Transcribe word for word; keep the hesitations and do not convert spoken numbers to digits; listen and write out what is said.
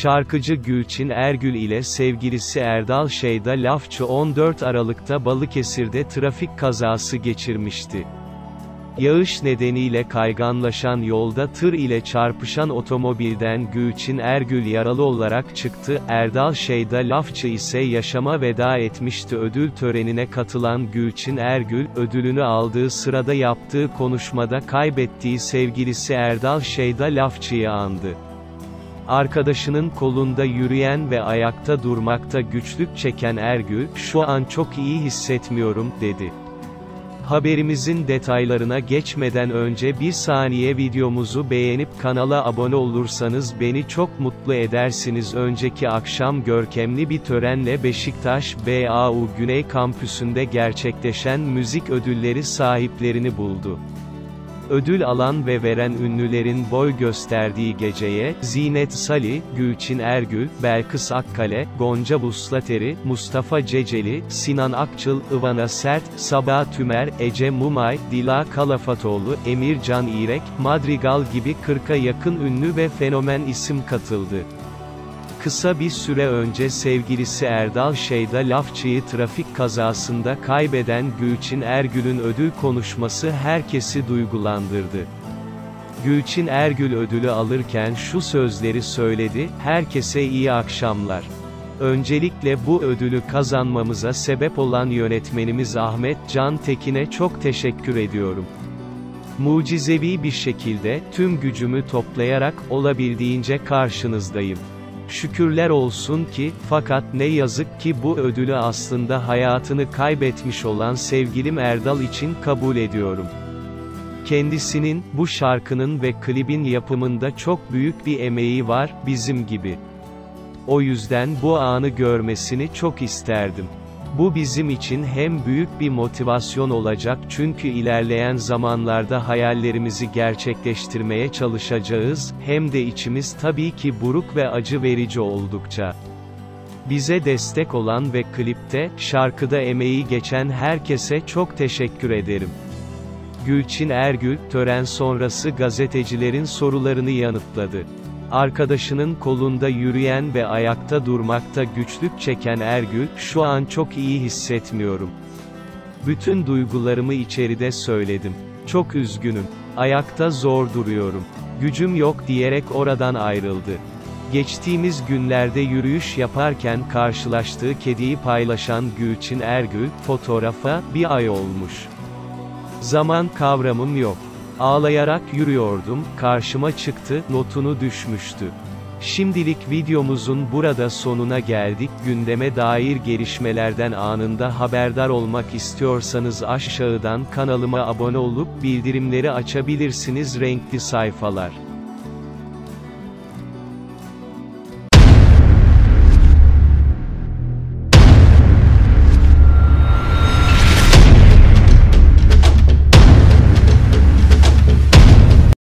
Şarkıcı Gülçin Ergül ile sevgilisi Erdal Şeyda Lafçı on dört Aralık'ta Balıkesir'de trafik kazası geçirmişti. Yağış nedeniyle kayganlaşan yolda tır ile çarpışan otomobilden Gülçin Ergül yaralı olarak çıktı, Erdal Şeyda Lafçı ise yaşama veda etmişti. Ödül törenine katılan Gülçin Ergül, ödülünü aldığı sırada yaptığı konuşmada kaybettiği sevgilisi Erdal Şeyda Lafçı'yı andı. Arkadaşının kolunda yürüyen ve ayakta durmakta güçlük çeken Ergül, "Şu an çok iyi hissetmiyorum," dedi. Haberimizin detaylarına geçmeden önce bir saniye videomuzu beğenip kanala abone olursanız beni çok mutlu edersiniz. Önceki akşam görkemli bir törenle Beşiktaş B A U Güney Kampüsü'nde gerçekleşen müzik ödülleri sahiplerini buldu. Ödül alan ve veren ünlülerin boy gösterdiği geceye, Zinet Salih, Gülçin Ergül, Belkıs Akkale, Gonca Vuslateri, Mustafa Ceceli, Sinan Akçıl, Ivana Sert, Sabaha Tümer, Ece Mumay, Dila Kalafatoğlu, Emir Can İrek, Madrigal gibi kırka yakın ünlü ve fenomen isim katıldı. Kısa bir süre önce sevgilisi Erdal Şeyda Lafçı'yı trafik kazasında kaybeden Gülçin Ergül'ün ödül konuşması herkesi duygulandırdı. Gülçin Ergül ödülü alırken şu sözleri söyledi: "Herkese iyi akşamlar. Öncelikle bu ödülü kazanmamıza sebep olan yönetmenimiz Ahmet Can Tekin'e çok teşekkür ediyorum. Mucizevi bir şekilde, tüm gücümü toplayarak, olabildiğince karşınızdayım. Şükürler olsun ki, fakat ne yazık ki bu ödülü aslında hayatını kaybetmiş olan sevgilim Erdal için kabul ediyorum. Kendisinin, bu şarkının ve klibin yapımında çok büyük bir emeği var, bizim gibi. O yüzden bu anı görmesini çok isterdim. Bu bizim için hem büyük bir motivasyon olacak çünkü ilerleyen zamanlarda hayallerimizi gerçekleştirmeye çalışacağız, hem de içimiz tabii ki buruk ve acı verici oldukça. Bize destek olan ve klipte, şarkıda emeği geçen herkese çok teşekkür ederim." Gülçin Ergül, tören sonrası gazetecilerin sorularını yanıtladı. Arkadaşının kolunda yürüyen ve ayakta durmakta güçlük çeken Ergül, "Şu an çok iyi hissetmiyorum. Bütün duygularımı içeride söyledim. Çok üzgünüm. Ayakta zor duruyorum. Gücüm yok," diyerek oradan ayrıldı. Geçtiğimiz günlerde yürüyüş yaparken karşılaştığı kediyi paylaşan Gülçin Ergül, fotoğrafa, "Bir ay olmuş. Zaman kavramım yok. Ağlayarak yürüyordum, karşıma çıktı," notunu düşmüştü. Şimdilik videomuzun burada sonuna geldik. Gündeme dair gelişmelerden anında haberdar olmak istiyorsanız aşağıdan kanalıma abone olup bildirimleri açabilirsiniz. Renkli sayfalar.